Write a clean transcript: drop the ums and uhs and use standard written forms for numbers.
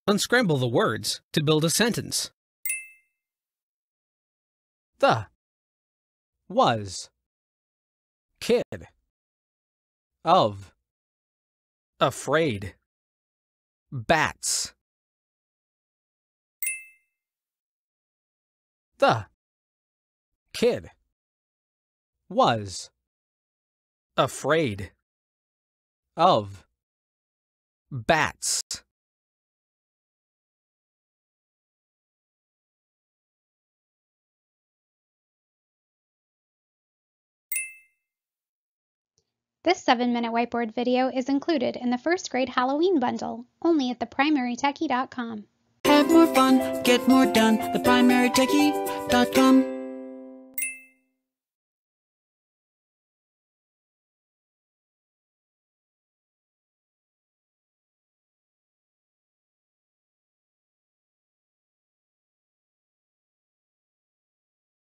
Unscramble the words to build a sentence. The was kid of afraid bats. The kid was afraid of bats. This 7-minute whiteboard video is included in the first grade Halloween bundle, only at theprimarytechie.com. Have more fun, get more done, theprimarytechie.com.